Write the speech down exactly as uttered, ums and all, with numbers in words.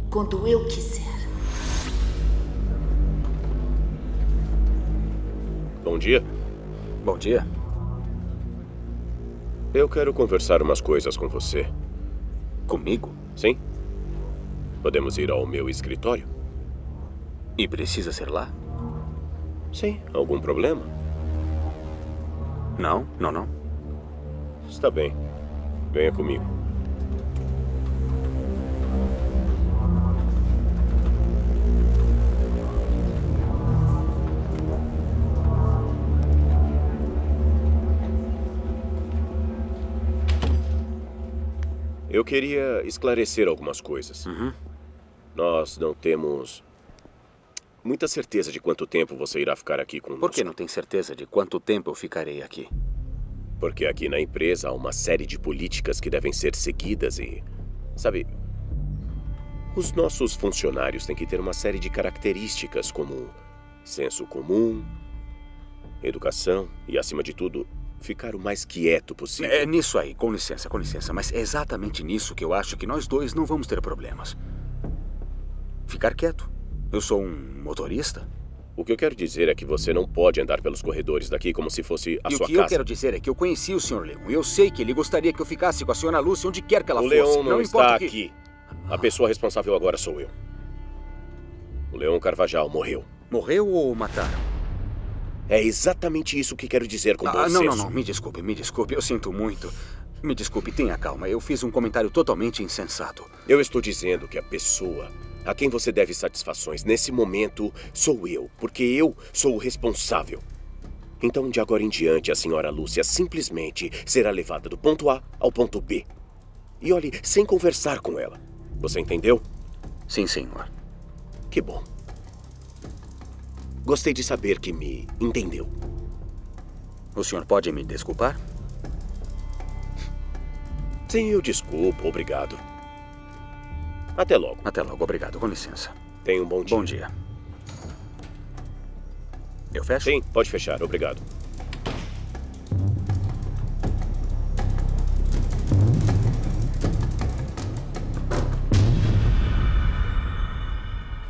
quando eu quiser. Bom dia. Bom dia. Eu quero conversar umas coisas com você. Comigo? Sim. Podemos ir ao meu escritório? E precisa ser lá? Sim. Algum problema? Não, não, não. Está bem. Venha comigo. Eu queria esclarecer algumas coisas. Uhum. Nós não temos muita certeza de quanto tempo você irá ficar aqui conosco. Por que não tem certeza de quanto tempo eu ficarei aqui? Porque aqui na empresa há uma série de políticas que devem ser seguidas e... Sabe, os nossos funcionários têm que ter uma série de características como senso comum, educação e, acima de tudo, ficar o mais quieto possível. É nisso aí, com licença, com licença. Mas é exatamente nisso que eu acho que nós dois não vamos ter problemas. Ficar quieto. Eu sou um motorista. O que eu quero dizer é que você não pode andar pelos corredores daqui como se fosse a e sua o que casa. eu quero dizer é que eu conheci o senhor Leon. E eu sei que ele gostaria que eu ficasse com a senhora Lucy onde quer que ela o fosse. Leon não, não está que... aqui. A pessoa responsável agora sou eu. O Leon Carvajal morreu. Morreu ou mataram? É exatamente isso que quero dizer com ah, bom Não, senso. não, não. Me desculpe, me desculpe. Eu sinto muito. Me desculpe, tenha calma. Eu fiz um comentário totalmente insensato. Eu estou dizendo que a pessoa a quem você deve satisfações nesse momento sou eu, porque eu sou o responsável. Então, de agora em diante, a senhora Lúcia simplesmente será levada do ponto A ao ponto B. E olhe, sem conversar com ela. Você entendeu? Sim, senhor. Que bom. Gostei de saber que me entendeu. O senhor pode me desculpar? Sim, eu desculpo. Obrigado. Até logo. Até logo. Obrigado. Com licença. Tenha um bom dia. Bom dia. Eu fecho? Sim, pode fechar. Obrigado.